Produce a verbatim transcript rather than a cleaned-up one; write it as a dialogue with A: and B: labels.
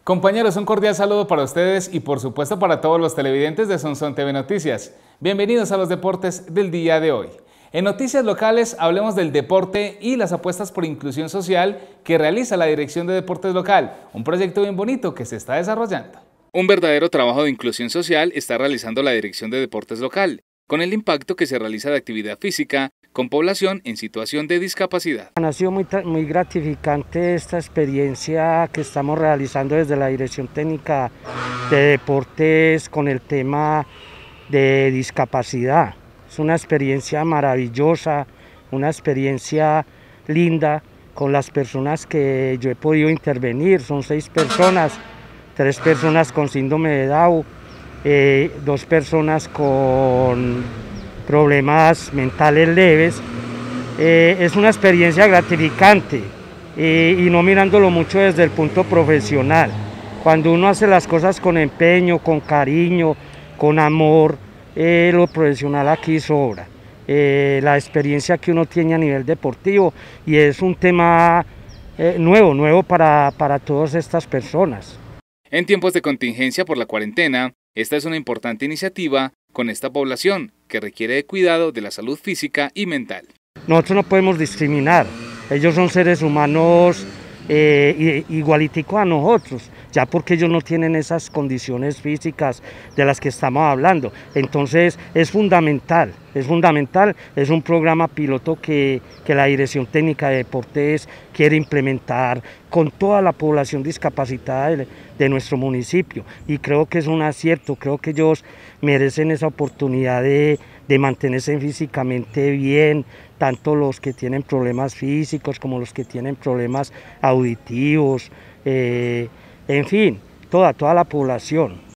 A: Compañeros, un cordial saludo para ustedes y por supuesto para todos los televidentes de Sonsón T V Noticias. Bienvenidos a los deportes del día de hoy. En noticias locales hablemos del deporte y las apuestas por inclusión social que realiza la Dirección de Deportes Local, un proyecto bien bonito que se está desarrollando. Un verdadero trabajo de inclusión social está realizando la Dirección de Deportes Local, con el impacto que se realiza de actividad física con población en situación de discapacidad.
B: Ha sido muy, muy gratificante esta experiencia que estamos realizando desde la Dirección Técnica de Deportes con el tema de discapacidad. Es una experiencia maravillosa, una experiencia linda con las personas que yo he podido intervenir. Son seis personas, tres personas con síndrome de Down, eh, dos personas con problemas mentales leves. Eh, es una experiencia gratificante eh, y no mirándolo mucho desde el punto profesional. Cuando uno hace las cosas con empeño, con cariño, con amor, eh, lo profesional aquí sobra. Eh, la experiencia que uno tiene a nivel deportivo, y es un tema eh, nuevo, nuevo para, para todas estas personas.
A: En tiempos de contingencia por la cuarentena, esta es una importante iniciativa con esta población que requiere de cuidado de la salud física y mental.
B: Nosotros no podemos discriminar, ellos son seres humanos eh, igualiticos a nosotros, ya porque ellos no tienen esas condiciones físicas de las que estamos hablando. Entonces es fundamental, es fundamental, es un programa piloto que, que la Dirección Técnica de Deportes quiere implementar con toda la población discapacitada de, de nuestro municipio, y creo que es un acierto. Creo que ellos merecen esa oportunidad de, de mantenerse físicamente bien, tanto los que tienen problemas físicos como los que tienen problemas auditivos, eh, en fin, toda, toda la población.